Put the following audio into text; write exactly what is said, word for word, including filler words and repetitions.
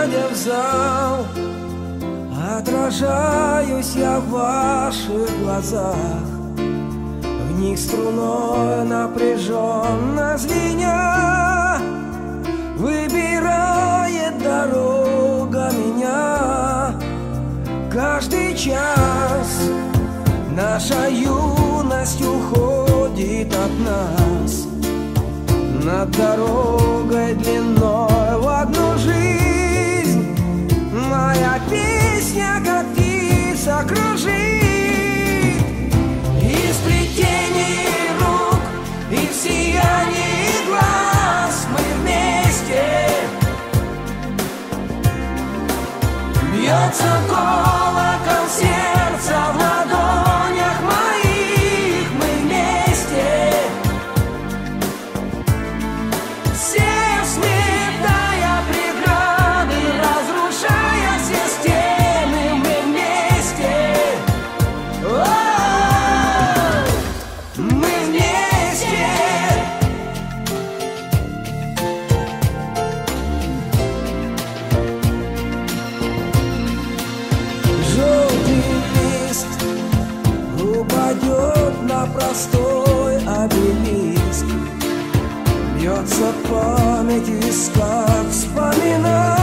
глядя в зал, отражаюсь я в ваших глазах. В них струной напряженно звеня выбирает дорога меня. Каждый час наша юность уходит от нас, над дорогой длиной в одну жизнь. Моя песня, как птица, кружит. Из плетений рук, из сияний глаз мы вместе. Бьется колокол сердца в ладонях моих, мы вместе. Все сметая преграды, разрушая все стены, мы вместе. О-о-о! Мы вместе. Желтый лист упадет на простой обелиск. Бьется память в висках, вспоминает